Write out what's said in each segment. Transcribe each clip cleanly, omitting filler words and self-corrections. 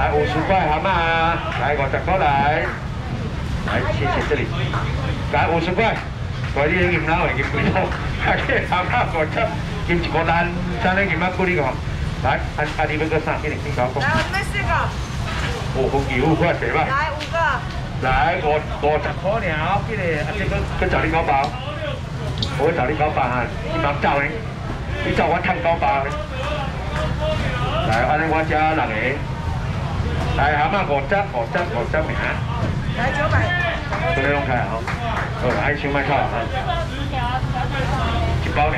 来50块蛤蟆啊，来50块来，来谢谢这里，来50块，大啲银捞的银贵佬，还去蛤蟆50，金1个单，三个银仔几哩个？来，你要个啥？给你讲。来， 我这边4个。 哦，好牛，快点吧。 来5个。 来50块了，这个这找你搞包，我找你搞包哈，你忙找呢？你找我摊搞包呢？来，安尼我加6个。来，蛤蟆50名。 来900。 这里弄开啊！哦，爱心卖靠啊！一包呢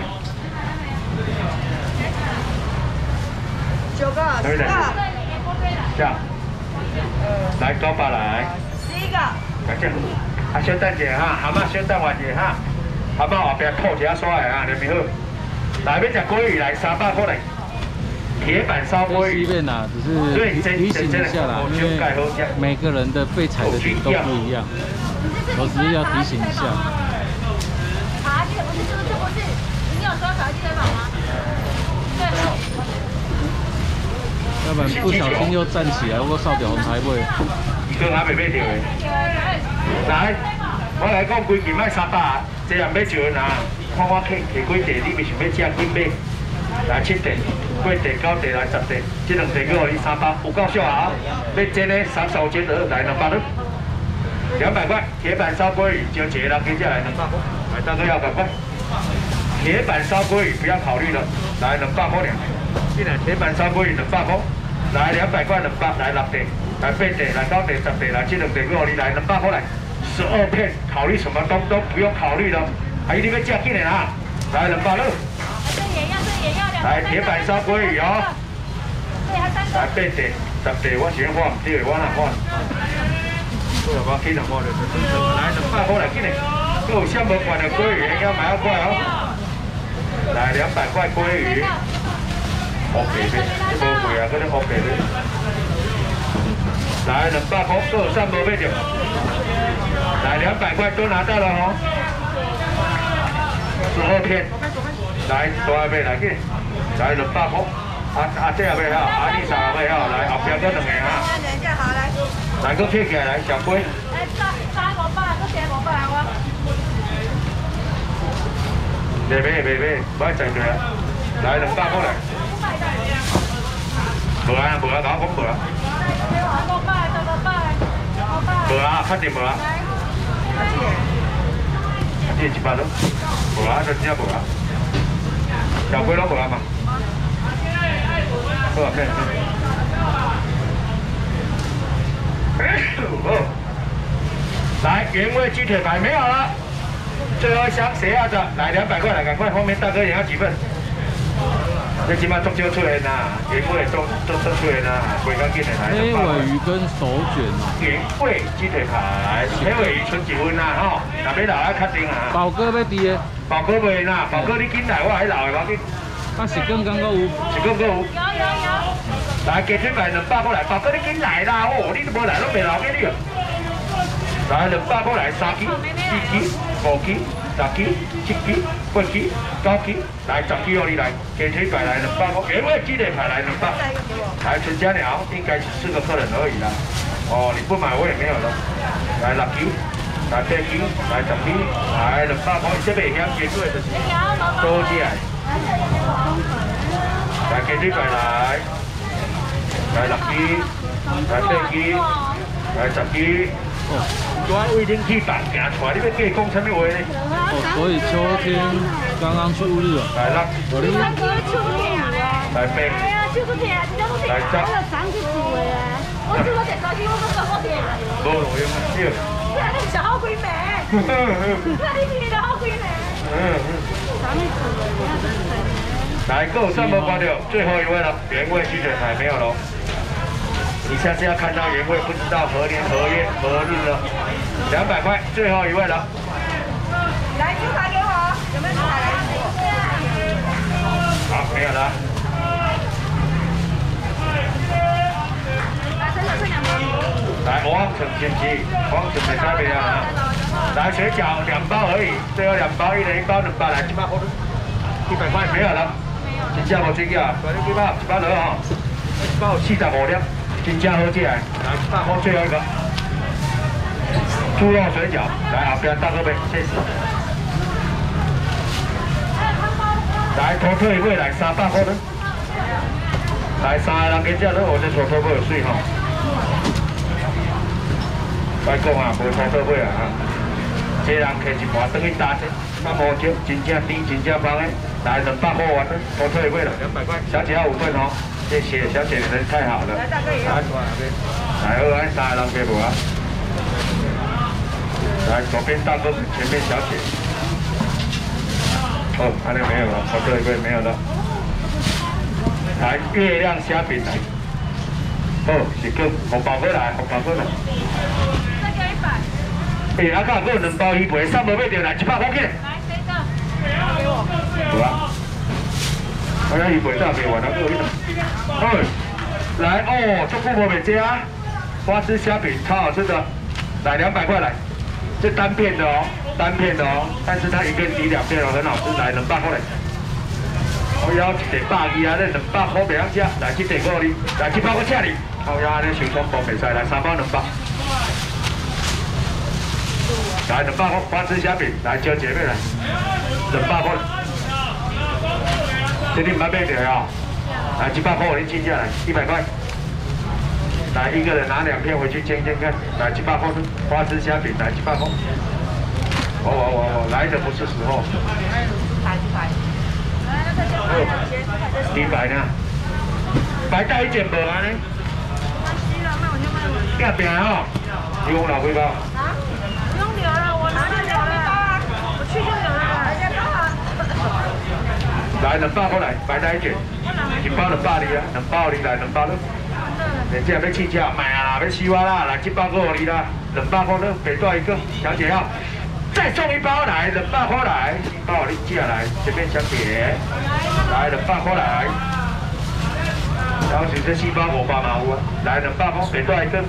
？9个，10个。 这样。来900来。 11个。 感谢。啊，小等者哈，蛤蟆小等我者哈，蛤蟆后边扣一下刷的哈，你咪好。来，要食鲑鱼来300块来。铁板烧鲑鱼。 西面呐，只是提醒一下啦，因为每个人的被踩的点都不一样，我只是要提醒一下。 卡记得不是，这不是，你有刷卡记得跑吗？对。 要不然不小心又站起来，我扫掉红台位。 伊还袂买着的。来，我来讲规件卖300，这样要招人啊！看我摕几地，你咪想要食紧买？来7地。8地、9地来10地，这2地我予你300，有够少啊！要煎的35煎的来200了，200块。铁板烧鲑鱼，就一个人给下来200块，来大哥要200块。铁板烧鲑鱼不要考虑了，来200块两。进来铁板烧鲑鱼200块，来200块200，来6地，来8地，来9地、10地，来这2地我予你来200块来，12片，考虑什么都不用考虑了，阿姨你要吃进来啦，来200了。来铁板烧鲑鱼哦，来8地、10地，我喜欢换，这个我哪换？我去哪换的？来200块来进来，还有项目款的鲑鱼要买要快哦。来200块鲑鱼，OK的，这无贵啊，这个 OK的。来200块，还有3无买着。来200块都拿到了哦，12片。来大尾来去。来200块，这也要好，你3个要好，来后边搁2个哈。 等一下，好来。 来，搁切起来，来小龟。 来3个500，搁2个500我。 袂买，不要再对啊。来200块来。无啊，甲我讲无啊。无啊，确定无啊。这100多，无啊，真正无啊。小龟拢无啊嘛。好，可以。来，原味鸡腿排没有了，最后一箱谁要的？来200块来，赶快，后面大哥也要几份？这起码中秋出来呐，原味都出来呐，贵刚鸡腿排。 黑尾鱼跟手卷哦。 原味鸡腿排，黑尾鱼剩1份呐吼，那要留要确定啊。 宝哥要滴的。 宝哥袂呐，宝哥你紧来，我还留的，我紧。 啊，是刚刚有， 是刚刚有。有。来，鸡腿排200块来，宝哥你紧来啦！哦，你都无来，拢袂留给你。来200块来，3支、4支、5支、10支、7支、8支、9支，来10支哦，你来。鸡腿排来200块，原味鸡腿排来200。来陈家鸟，应该是4个客人而已啦。哦，你不买我也没有了。来6支。来8支，来10支，来200块，这袂嫌贵贵就是多起来。来鸡腿排来6支，来8支，来10支。我为恁去办行出来，你要跟伊讲什么话呢？ 哦，所以秋天刚刚出日了。 来6，来8，来10。 我这个电视机我都做过电。 无路用少。 你小好贵美。那你比较好贵美。 来，够3无关掉，最后一位了，原味鸡腿排没有了。你下次要看到原味，不知道何年何月何日了。200块，最后一位了。 来，猪排给我，有没有猪排来？ 好，没有了。来，我成先期，我成没差别啊。来，水饺2包而已，最后2包，一人1包200，来700块，100块没有了。真正无真假，快点几包，1包落哦。1包有45粒，1 真正好食的，来100块最后一个。猪肉水饺，来后边大哥杯，谢谢。来土腿尾来300块呢。来3个人加只，我这土腿尾有水吼。该讲啊，无土腿尾啊哈。一个人摕一盘等去打者，100块少，真正甜，真正棒的。来200块完了，土腿尾了200块，小姐要5份哦。谢谢小姐，你人太好了。来大哥也要。来好，来3个人给无啊？来左边大哥，前面小姐。哦，那里没有了，土腿尾没有了。来月亮虾饼来。好，是个红包过来，红包过来。 再给100。 阿哥，还有2包鱼皮，3无买着来100块去。 来，谁的？ 给我。 有啊。我遐鱼皮早卖完了，还有迄好，来哦，足久无卖这啊，花枝虾饼超好吃的，来200块来，这单片的哦，单片的哦，但是它一片抵2片哦，很好吃，来200块来。我要一块120啊，这200块袂晓吃，来这块5哩，来100块请你，我要安尼手冲包袂使，来3包200。来200块花枝虾饼，来招姐妹来，200块。这你唔捌买着哦，来100块我你记下来，100块。来一个人拿2片回去煎煎看，来100块花枝虾饼，来100块。我来的不是时候。100呢？白带一件无安尼？变变哦，你讲哪几包？ 啊？不用留了，我拿了2包啊，我去就有了。 来200块来，白带一件，1包200哩啊，2包哩来2包咯。人家要气价，买啊，要死我啦！来1包给我哩啦，200块咯，北带一个，小姐要。再送1包来，200块来，1包你寄来，这边小姐，来200块来。然后是这4包5包嘛有啊，来200块，北带一个。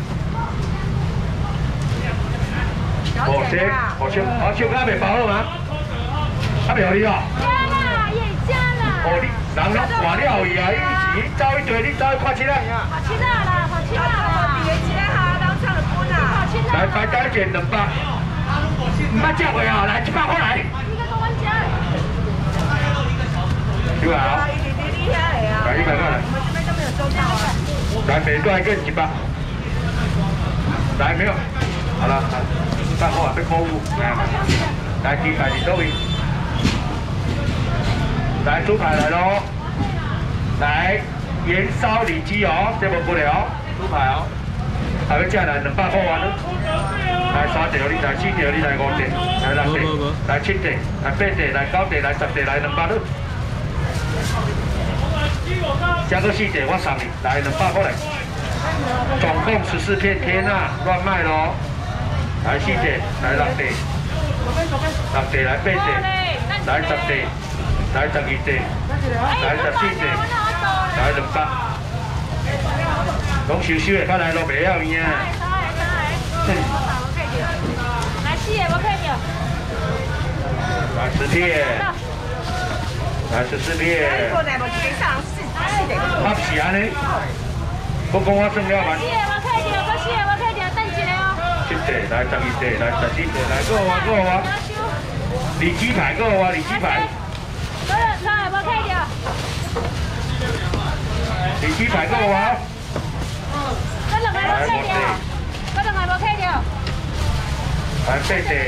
哦，这，我手还未包好吗？还未好你哦。 加啦， 哦，你人拢换了伊啊，伊是走一堆，你走去看起来。 跑7啦，跑7啦。 来，白带一件200。唔捌食过啊，来100块来。对啊。来100块来。来北段更100。来没有？好了，100块要购物，来鸡排你都位。来猪排来喽。来盐烧里脊哦，这无不了，猪排哦。还要加来200块完了。来3条，你来4条，你来5条，来6条，来7条，来8条，来9条，来10条，来200了。加个4条，我送你，来200块来。总共14片，天啊，乱卖咯！来4条，来6条，6条来8条，来10条，来12条，来14条，来200。拢收收的，较来落袂晓面啊。 来4个，我看着。 来10片，来14片。合是安尼。我讲我算了嘛。 4个我看着，我4个我看着，等一下哦。 7条，来12条，来14条，来过我。里脊排过我，里脊排。 3个我看着。 里脊排过我。 这2个我看着。这2个我看着。 来8条。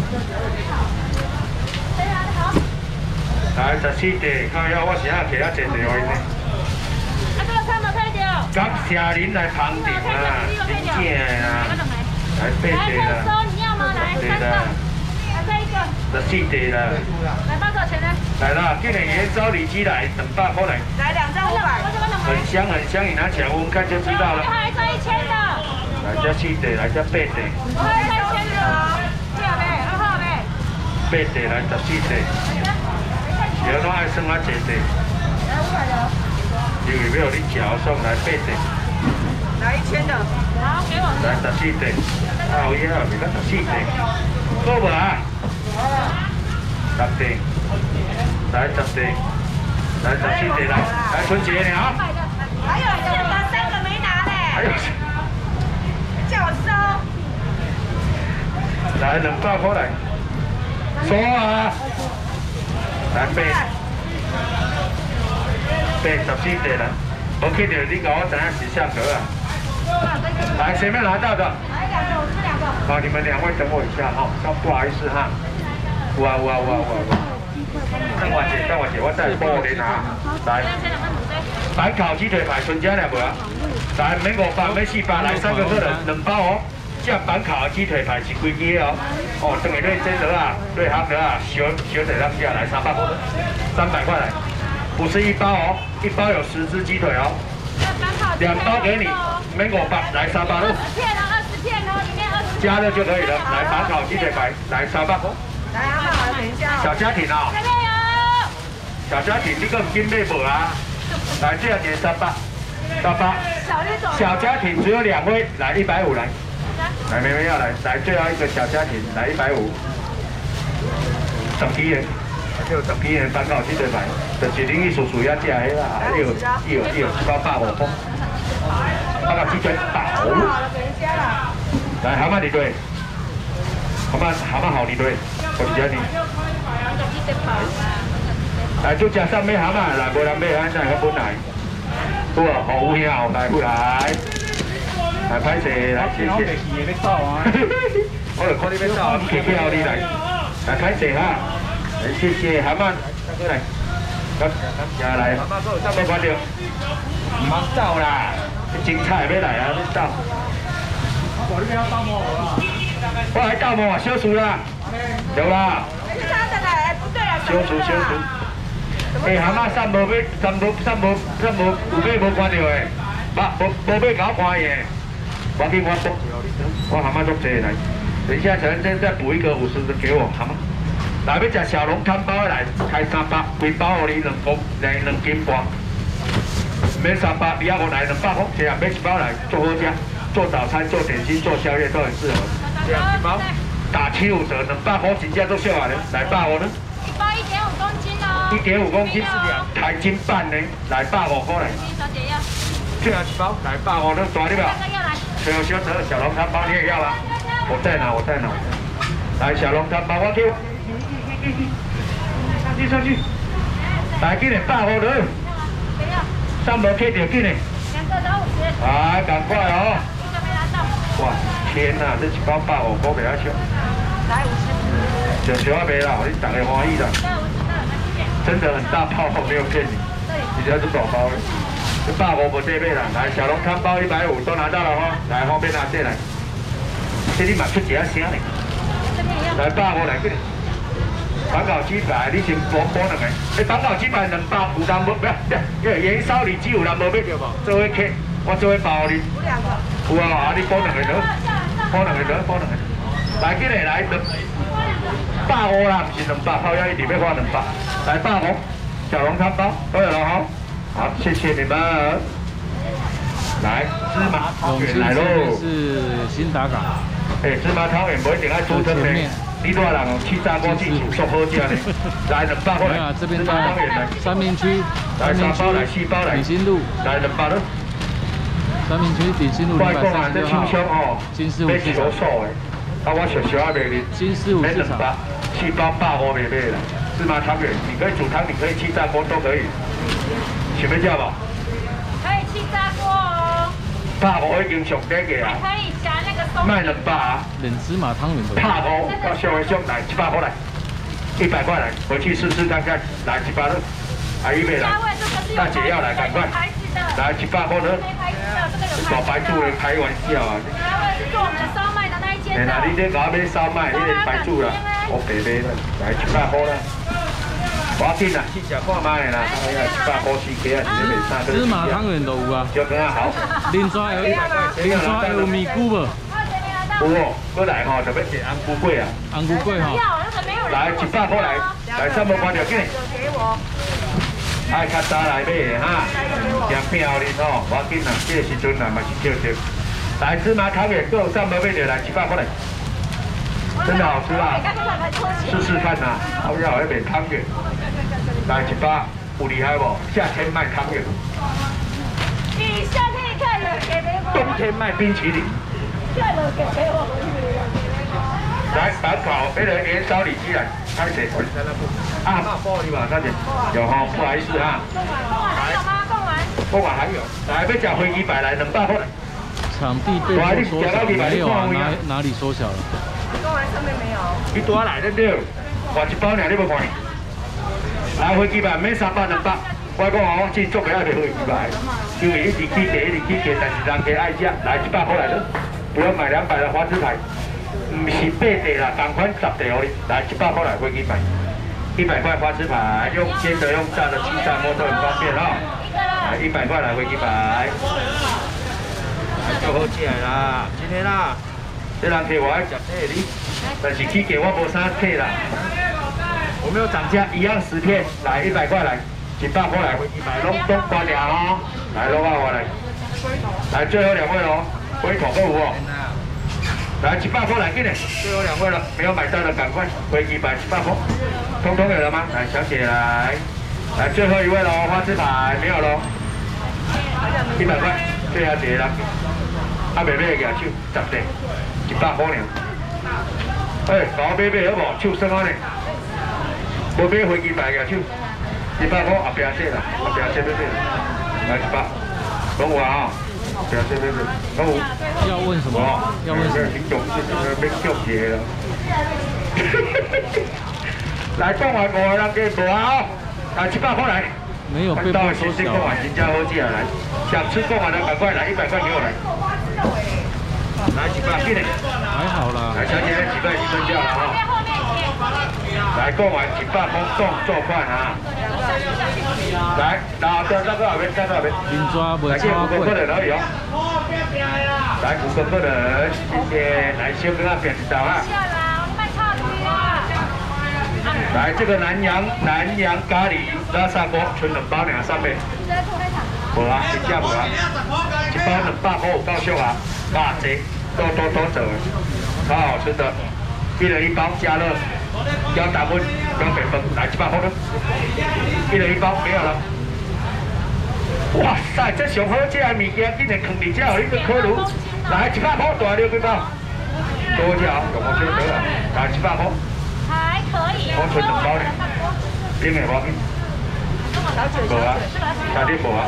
来14条，看遐我是遐摕遐济条呢。 啊，这个3个看着。 感谢您来捧场啊，真正啊！来8条啦。 你要吗？来3个。来这一个。 来4条啦。 来报多少钱呢？ 来啦，今年盐烧里脊来200块来。 来2张500。 很香很香，你拿起来闻闻看就知道了。 还这1000的。 来这4条，来这8条。 我还这1000的哦。这样呗，2号呗。 8条来14条。有拢爱算啊济条。 来500的。 因为要你吃，送来8条。 来1000的。 好，给我。 来14条。后尾后面个14条。够无啊？10条。来10条。来14条来，来春节了。 还有2个3个没拿嘞。 还有3 来200块来，说啊，来84块啦，我记得你甲我知影是下格啊。来，前面拿到的。 来2个，我吃2个。 好，你们2位等我一下哈，不好意思哈。有啊。等我姐，我再帮你拿。来，板烤鸡腿排春家了无啊？来，免500，免400，来3个客人2包哦。这板烤鸡腿排是几支哦？哦，等下对蒸的啊，对烘的啊，小得让价来300块，300块来，不是1包哦，1包有10只鸡腿哦。2包给你，免500，来300喽。 20片哦，里面20。 加热就可以了，来板烤鸡腿排，来300。 来阿爸，等一下。 小家庭哦。 这边有。 小家庭，你个金妹无啊？来，这样点300。小家庭只有2位，来150来。来，妹妹要来，最后一个小家庭，来150。10几元，就10几元板烤鸡腿排，就是恁去叔叔遐食迄啦，1包150块。板烤鸡腿饱。来，蛤蟆你对，蛤蟆好你对，我是叫你。来，就食上尾蛤蟆，来无人买，咱再去本来。好啊，好有影哦，来过来。来，歹势，来谢谢。我就看你要走，我客票你来。来，歹势哈，来谢谢蛤蟆，过来。下来，怎么看到？唔好走啦，精彩要来啊，你走。我来倒毛啊，小厨啦，有啦。 是他的来，不对啊。 小厨。蛤蟆散无买，散无有买无看到诶，无买搞看伊诶。我给我蛤蟆做这来，等一下陈真再补一个50的给我蛤蟆。来要吃小笼汤包来，开300，规包互你2斤半。免300，你要我来200块，这样买1包来做好吃，做早餐、做点心、做宵夜都很适合。这样1包打75折，200块真正都笑啊！来150呢？1包1.5公斤哦。1.5公斤是2台斤半呢，来150块来。小姐要。这样1包来150呢，抓你吧。小笼汤包你也要啊？我在哪？来小笼汤包我去。上去。来，紧点150了。3无客到紧嘞。2个都50。来，赶快哦。哇，天哪，这1包150块袂晓少。来50。就小卖啦，你大家欢喜啦。真的很大包，没有骗你。你这是多包的。150无得买啦，来小笼汤包150都拿到了哈，来方便拿这来。这你嘛出一下声嘞。来150来紧。板烤鸡排，你先补2个。板烤鸡排2包，有人无？不要，盐烧里脊有人无买着无？做伙客，我做伙包你。有啊，你补2个得，补2个。来紧嘞，来150啦，不是200，泡椒一定要花200。来150，小笼汤包都有了哈。好，谢谢你们。来，芝麻汤圆来喽！ 是新达港。 芝麻汤圆不一定要出汤的，你多人去炸锅去煮做好吃的。来200块。 没有，这边在三明区， 来3包来4包来。 鼎新路。 来200了。 三明区鼎新路236号。金狮五市场。 啊，我小啊卖你。 金狮五市场。4 包150袂买啦。芝麻汤圆，你可以煮汤，你可以气炸锅都可以。想要吃无？ 可以气炸锅哦。 150已经上底个啊。 可以夹那个松。 卖200啊。 冷芝麻汤圆。 150，到上来来100块来，100块来，回去试试看看，来100了。阿姨妹来，大姐要来，赶快。来100块了。搞白煮的开玩笑啊！ 价位是做我们的烧麦的那一间的。 你这搞买烧麦，你得白煮啦，我白买了，来100块啦。我要紧啦，去吃看卖啦，哎呀，100块4个啊，是袂差。 芝麻汤圆都有啊。 就更好。 恁抓有米菇无？ 有哦，过来吼，特别是安菇粿啊。 安菇粿吼。 来100块来3无看到紧。爱较早来买的哈，咸片互恁吼，我要紧啦，这个时阵啦嘛是叫着。来芝麻汤圆，各有3无买着来100块来。真的好吃啊！试试看呐，后要来卖汤圆，来100，有厉害不？夏天卖汤圆， 你夏天看了给没我？ 冬天卖冰淇淋。 看了给我。 来板烤那个盐烧里脊来，开始。啊，玻璃吧，大姐。有哈，不好意思哈。贡丸还有，来要吃飞机牌来200块。 场地被缩小没有啊？哪里缩小了？ 贡丸上面没有。 你多来得对，换一包尔你无看。来飞机牌免300、200。我讲哦，我真做袂爱卖飞机牌，因为一直起价，但是人家爱食，来100块来了，不要买200的花枝牌，唔是8地啦，同款10地哦，来100块来飞机牌，100块花枝牌，用煎的用炸的气炸锅都很方便哦。来100块来飞机牌，就好起来啦，今天啦，这人客我爱食这哩，但是起价我无啥客啦，我没有涨价，一样10片，来100块来。100块来飞机牌，拢关了哦。来，拢我来，来最后2位喽，龟头够有哦。来100块来，紧点，最后2位了，没有买到的赶快，飞机牌100块，通通有了吗？来，小姐来，来最后1位喽，花枝牌没有喽，100块，最后一个啦。啊，妹妹举手，10地，100块呢。哎，搞买好无？手算安尼，无买飞机牌举手。100块后边这啦，后边这边这，来100，拢有啊，后边这边这，拢有。 要问什么？要问什么？ 你用这个要叫嘢了。来讲完5个人给无啊？来100块来。 没有被迫缩小。 真正好吃啊！来，想吃贡丸的赶快来，100块给我来。来100，进来。 还好啦。 来，小姐几分掉了哈。来贡丸100块，动作快啊！来，那边那个那边， 银抓不超 5个贵。 人而已哦。来5个人，谢谢。来，先跟他点一道啊。来，这个南洋咖喱拉萨锅，纯2包200。无啊，一只无啊。1包200块有够俗啊，大只，多做，超好吃的。1人1包加热，要打温，不用北风，来100块呢。1人1包没有了。哇塞，这上好吃的物件，竟然放伫这，有一个烤炉，来100块大6个包，多条，用我先得了，来100块。 还可以。 我存2包呢，冰的无要紧。无啊，哪里无啊？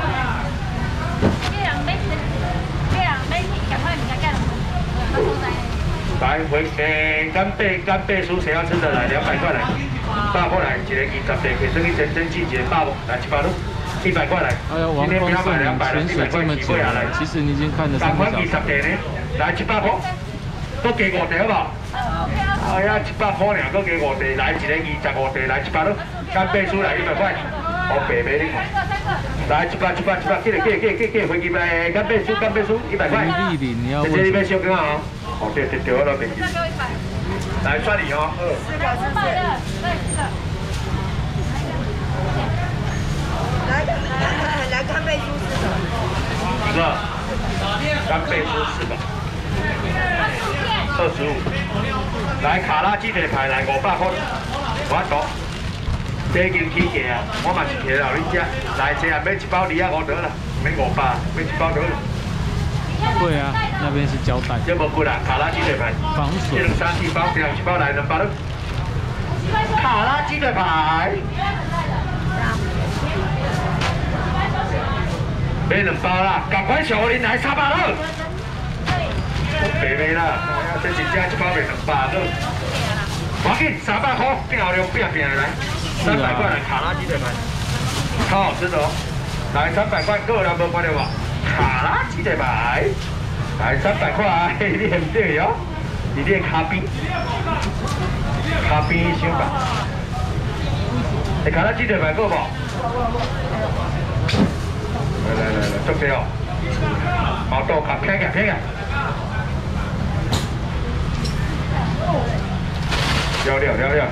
来回干贝酥，谁要吃的来200块来，100块来，一个20地，给生意真气节100块，来100路，100块来。 哎呀，王峰是你潜水这么久了，其实你已经看得3个小时。 20地呢，来100块，都加5地好不好？哎呀，100块尔，搁加5地，来一个25地，来100路，干贝酥来100块，我白买你看。来100，给飞机牌，干贝酥100块。这这里面小羹啊。哦，对，我都没记。来算你哦，2个。 来干贝酥4个。 几个？干贝酥4个。25。来卡拉鸡腿排来500块，我懂。这已经起价啊，我嘛是客了你吃。来这啊，买1包250得了，免500，买1包得了。 对啊，那边是胶带。 这无贵啦，卡拉鸡腿排。 防水。 1、2、3、4包，1包来2包了。卡拉鸡腿排。买2包啦，赶快小林来300了。白买啦，这真正1包卖200了。赶紧300块，变好了，变来，300块来卡拉鸡腿排，超好吃的哦。来300块，各位人无看到无？卡拉鸡腿排，来300块，你很对哟，你练咖啡香吧？卡拉鸡腿排够不？来，足多哦，毛豆卡偏个。了。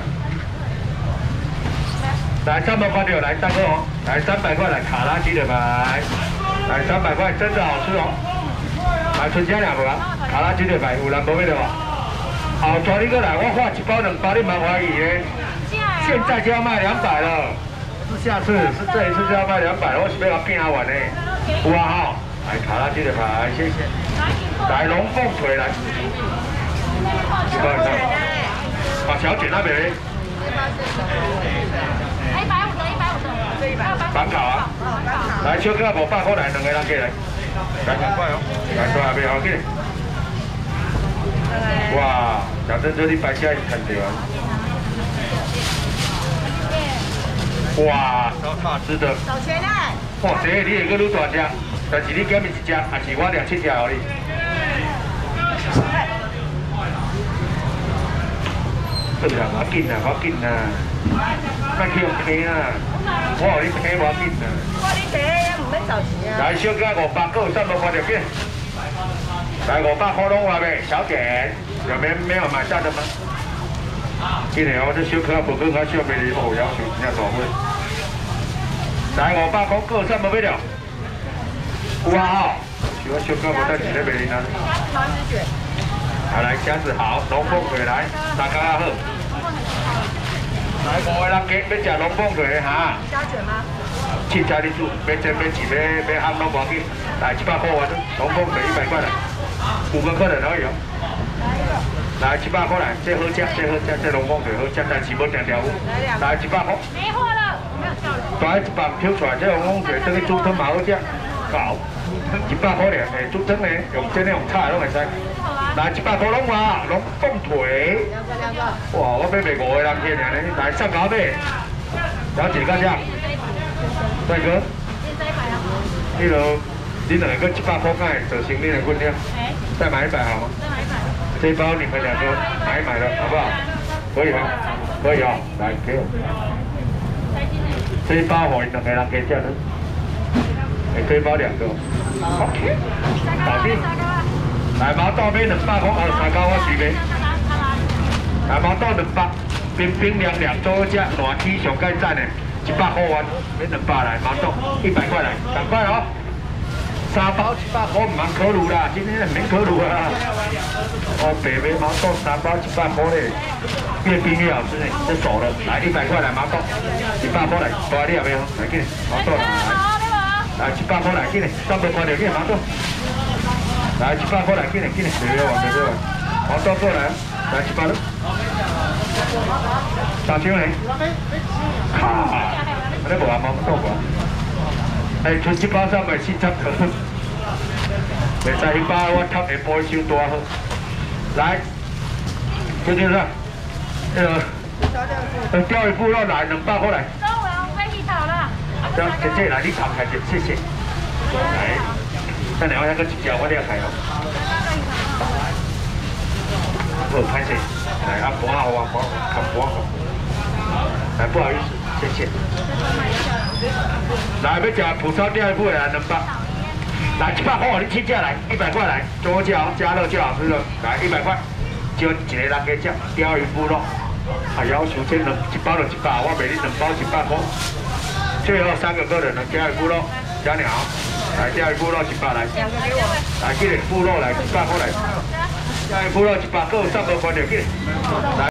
来300块就来大哥哦，来300块来卡拉鸡腿排，来300块真的好吃哦。来春节2个啊，卡拉鸡腿排有人无买到无？后带你过来，我画1包2包，你蛮怀疑的。现在就要卖200了，是下次是这一次就要卖200，我是要变完的。有啊哈，来卡拉鸡腿排，谢谢。来龙凤腿来。 100以上。啊，小姐那边。 150的，150的。 板烤啊！来，小哥500块来，2个人过来。来5块哦，来多下面好去。哇，小珍珠你摆起来看到啊！哇，是的。 找钱呢？ 哇，这个你会阁愈大只，但是你减伊一只，还是我2、7只互你。对啦，我紧啦，我紧啦，莫去用坑啦，我互你坑我紧啦。 我你第一唔免找钱啊。 来，小哥500个，300块就变。来500块拢话呗，小姐，有没有买单的吗？今年我这小可无跟我小妹哩无要求，人家大买。来500块个，300块了。哇哦，我小可无带钱在卖哩呢。 桃子卷。 好，来虾子好，龙凤腿来，大家好。来5个人加，要吃龙凤腿哈。 虾卷吗 ？7家你煮，要蒸要煮要烘拢无要紧。来700块完，龙凤腿100块来，5个客人可以哦。来700块来，这好吃，这龙凤腿好吃，但是无条条有。来100块。 没货了，我没有效率。 来100挑出来，这龙凤腿等于煮汤嘛好吃，好。100块咧，煮汤咧，用这种菜拢会使。来100块拢话，龙凤腿。 2个。 哇，我买卖5个人去尔呢，来上高买。小姐干啥？帅哥。迄落，你2个100块买做生意的分量。再买100好吗？ 再买100。 这一包你们2个买一买了，好不好？可以吗？可以哦，来给我。这一包互因2个人加吃的。这一包2个。OK。搞定。来毛豆买200块，3包我随便。来毛豆200，冰冰凉凉做好吃，热气上盖赞的，100块完，买200来毛豆，100块来，赶快哦。3包100块唔通考虑啦，今天唔免考虑啦。哦，白梅毛豆3包100块嘞，越冰越好吃呢，这熟了，来100块来毛豆，100块来，大你也袂好，来紧毛豆来，来100块来紧嘞，300块就紧毛豆，来100块来紧嘞，紧嘞，别往这边，毛豆过来，来100了，大椒嘞，卡，你无阿毛豆过。哎，出1包340颗，袂使1包我吸的保守多好。来，就这样，钓鱼布肉来200块来。 中文飞机炒了。 姐姐来，你炒开点，谢谢。来，等下我那个1条我了开哦。好，开始。来，啊，盘好啊，看盘好。来，不好意思，谢谢。来，要吃蒲烧钓鱼布的来200。来100块，你7只来，100块来，做好吃哦，加热就好吃了。来100块，就一个人加吃钓鱼布肉。啊，要求这1包就100，我卖你2包100块。最后3个客人的钓鱼布肉，加鸟。来钓鱼布肉100来。2个给我。来，这个布肉来100块来。钓鱼布肉100个，300块就给。来。